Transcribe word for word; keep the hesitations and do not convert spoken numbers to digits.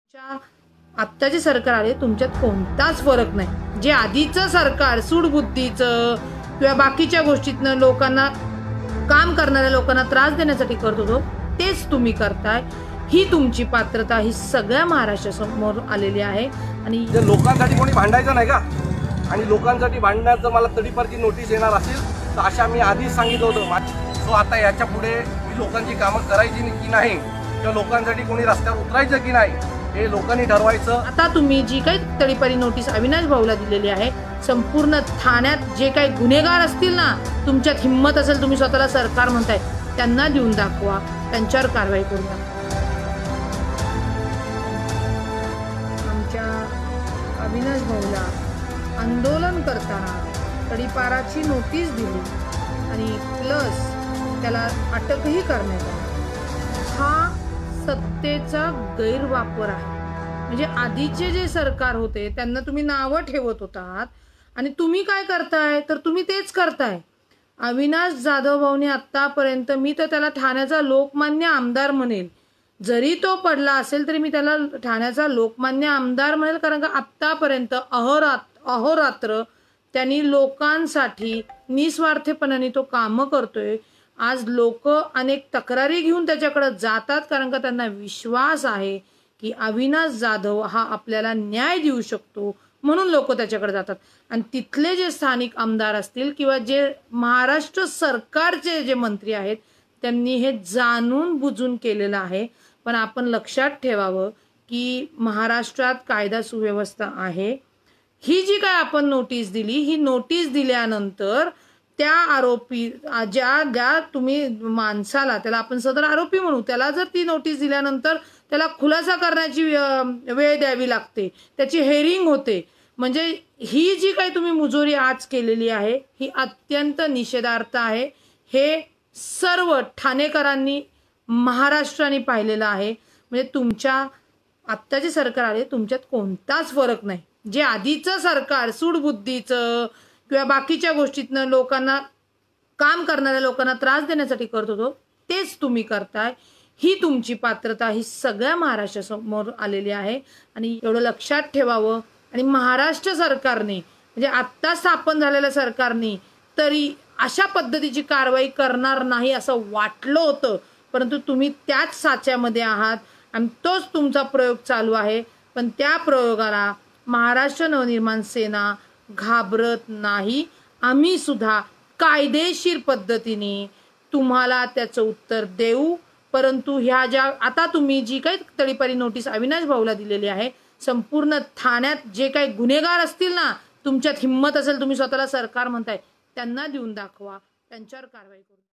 च्या आत्ताचे सरकार आले तुमच्यात कोणताच फरक नाही। जे आधीचं सरकार सूडबुद्धीचं किंवा बाकीच्या गोष्टीतनं लोकांना काम करणाऱ्या लोकांना त्रास देण्यासाठी करत होतो तेच तुम्ही करताय। ही तुमची पात्रता ही सगळ्या महाराष्ट्रासमोर आलेली आहे। आणि लोकांसाठी कोणी भांडायचं नाही का? आणि लोकांसाठी भांडण्याचं मला तडीपारची नोटीस येणार असेल तर अशा मी आधीच सांगितलं होतं। सो आता याच्या पुढे मी लोकांची कामं करायची की नाही किंवा लोकांसाठी कोणी रस्त्यावर उतरायचं की नाही हे लोकांनी ठरवायचं। आता तुम्ही जी काही तडीपारी नोटीस अविनाश भाऊला दिलेली आहे, संपूर्ण ठाण्यात जे काही गुन्हेगार असतील ना, तुमच्यात हिम्मत असेल, तुम्ही स्वतःला सरकार म्हणताय, त्यांना देऊन दाखवा, त्यांच्यावर कारवाई करून दाखवा। आमच्या अविनाश भाऊला आंदोलन करताना तडीपाराची नोटीस दिली आणि प्लस त्याला अटकही करण्यात आली। हा सत्तेचा गैरवापर आहे। म्हणजे आधीचे जे सरकार होते त्यांना तुम्ही नावं ठेवत होतात आणि तुम्ही काय करताय तर तुम्ही तेच करताय। अविनाश जाधव भाऊने आतापर्यंत, मी तर त्याला ठाण्याचा लोकमान्य आमदार म्हणेल, जरी तो पडला असेल तरी मी त्याला ठाण्याचा लोकमान्य आमदार म्हणेल, कारण का आतापर्यंत अहोरात्र अहोरात्र त्यांनी लोकांसाठी निस्वार्थपणाने तो कामं करतोय। आज लोक अनेक तक्रारी घेऊन त्याच्याकडे जातात, कारण का त्यांना विश्वास आहे की अविनाश जाधव हा आपल्याला न्याय देऊ शकतो, म्हणून लोक त्याच्याकडे जातात। आणि तिथले जे स्थानिक आमदार असतील किंवा जे महाराष्ट्र सरकारचे जे मंत्री आहेत त्यांनी हे जाणून बुजून केलेलं आहे। पण आपण लक्षात ठेवावं की महाराष्ट्रात कायदा सुव्यवस्था आहे। ही जी काय आपण नोटीस दिली, ही नोटीस दिल्यानंतर त्या आरोपी ज्या ज्या तुम्ही माणसाला, त्याला आपण सदर आरोपी म्हणू, त्याला जर ती नोटीस दिल्यानंतर त्याला खुलासा करण्याची वेळ द्यावी लागते, त्याची हेरिंग होते। म्हणजे ही जी काही तुम्ही मुजोरी आज केलेली आहे ही अत्यंत निषेधार्थ आहे। हे सर्व ठाणेकरांनी, महाराष्ट्राने पाहिलेलं आहे। म्हणजे तुमच्या आत्ताचे सरकार आले तुमच्यात कोणताच फरक नाही। जे आधीचं सरकार सूडबुद्धीचं किंवा बाकीच्या गोष्टीतनं लोकांना काम करणाऱ्या लोकांना त्रास देण्यासाठी करत होतो तेच तुम्ही करताय। ही तुमची पात्रता ही सगळ्या महाराष्ट्रासमोर आलेली आहे। आणि एवढं लक्षात ठेवावं। आणि महाराष्ट्र सरकारने, म्हणजे आत्ता स्थापन झालेल्या सरकारने तरी अशा पद्धतीची कारवाई करणार नाही असं वाटलं होतं, परंतु तुम्ही त्याच साच्यामध्ये आहात आणि तोच तुमचा प्रयोग चालू आहे। पण त्या प्रयोगाला महाराष्ट्र नवनिर्माण सेना घाबरत नाही। आम्ही सुद्धा कायदेशीर पद्धतीने तुम्हाला त्याचं उत्तर देऊ। परंतु ह्या ज्या आता तुम्ही जी काही तडीपारी नोटीस अविनाश भाऊला दिलेली आहे, संपूर्ण ठाण्यात जे काही गुन्हेगार असतील ना, तुमच्यात हिम्मत असेल, तुम्ही स्वतःला सरकार म्हणताय, त्यांना देऊन दाखवा, त्यांच्यावर कारवाई करू।